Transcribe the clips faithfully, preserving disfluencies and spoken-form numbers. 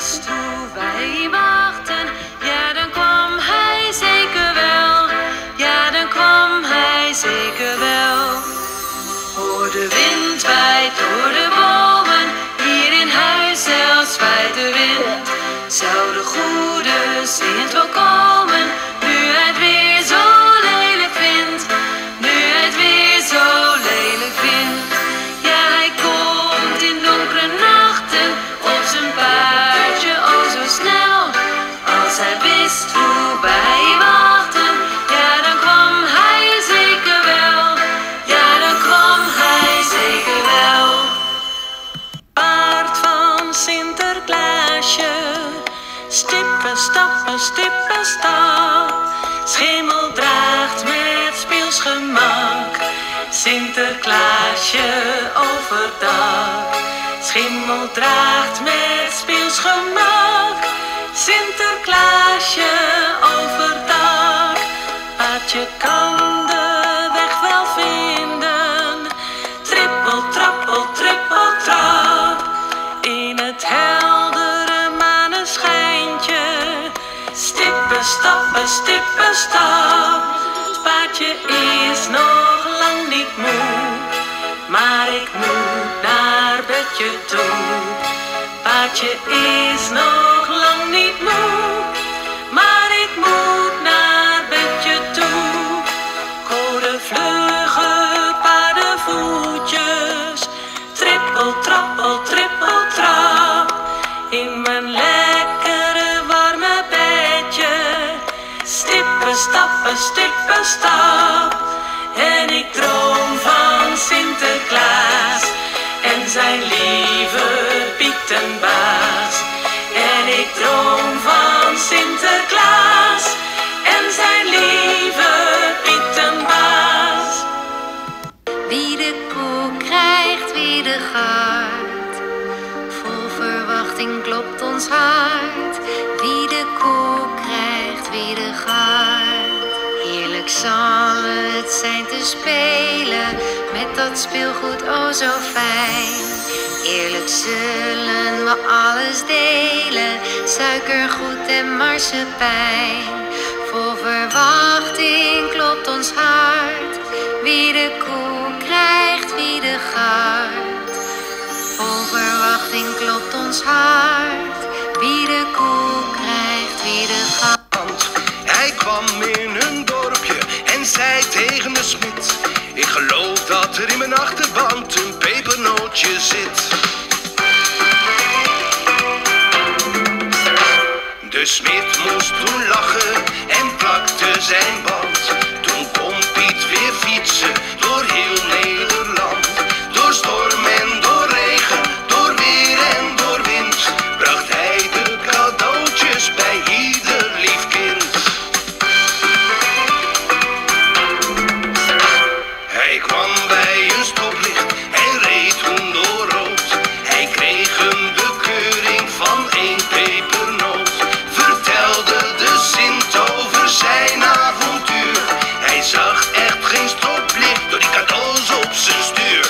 wist hoe wij wachten, ja dan kwam hij zeker wel. Ja dan kwam hij zeker wel. Hoor de wind waait door de bomen, hier in huis zelfs waait de wind. Zou de goede Sint wel komen, nu hij het weer zo lelijk vindt. Nu hij het weer zo lelijk vindt. Ja, hij komt in donkere nachten op zijn paardje, oh zo snel. Als hij wist hoe wij wachten, ja dan kwam hij zeker wel. Ja, dan kwam hij zeker wel. Paard van Sinterklaasje, stippen, stappen, stippen, stap. Schimmel draagt met speelsgemak Sinterklaasje overdag. Schimmel draagt met speelsgemak Sinterklaasje overdag. Paardje kan de weg wel vinden, trippel, trappel, trippel, trap. In het heldere maneschijntje, stippen, stappen, stippen, stap. Het paardje is nog lang niet moe, maar ik moet naar bedje toe. Paardje is nog lang niet moe, maar ik moet naar bedje toe. Ik hoor de vlugge paardenvoetjes, trippel, trappel, trippel, trap. In mijn lekkere warme bedje, stippen, stappen, stippen, stap. En ik droom van Sinterklaas en zijn lieve Pietenbaas. En ik droom van Sinterklaas en zijn lieve Pietenbaas. Wie de koe krijgt, wie de gaat, vol verwachting klopt ons hart. Wie de koe krijgt, wie de gaat. Heerlijk zal het zijn te spelen met dat speelgoed, oh zo fijn. Eerlijk zullen we alles delen, suikergoed en marsepein. Vol verwachting klopt ons hart, wie de koe krijgt, wie de gaat. Vol verwachting klopt ons hart, wie de koe krijgt, wie de gaat. Hij kwam in een dorpje en zei tegen de smid: ik geloof dat er in mijn achterband een pepernootje zit. De smid moest toen lachen en plakte zijn band. Toen kon Piet weer fietsen door heel Nederland. Door storm en door regen, door weer en door wind, bracht hij de cadeautjes bij ieder lief kind. Hij kwam bij een stoplicht en reed toen door rood. Hij kreeg een bekeuring van één pepernoot. Vertelde de Sint over zijn avontuur. Hij zag echt geen stoplicht door die cadeaus op zijn stuur.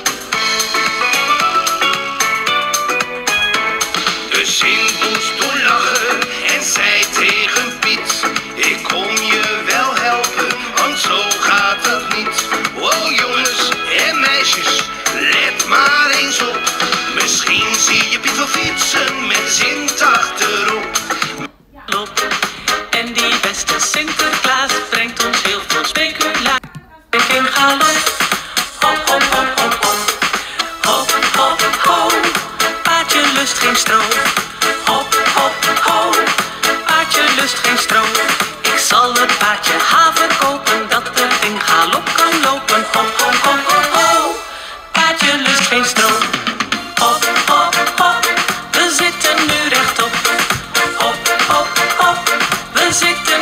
De Sint moest toen lachen en zei tegen Piet: ik kom je wel helpen, want zo gaat het niet. Oh jongens en meisjes, let maar eens op. Misschien zie je Piet wel fietsen met Sint achterop. Klopt. En die beste Sinterklaas brengt ons heel veel speculatie in galop. Hop, hop, hop, hop, hop. Hop, hop, ho. Paardje lust geen stro. Hop, hop, ho. Paardje lust geen stro. Ik zal het paardje haver kopen, dat er in galop kan lopen. Hop, hop, hop, hop, ho. Paardje lust geen stro. Hop, hop, hop. We zitten nu rechtop. Hop, hop, hop. We zitten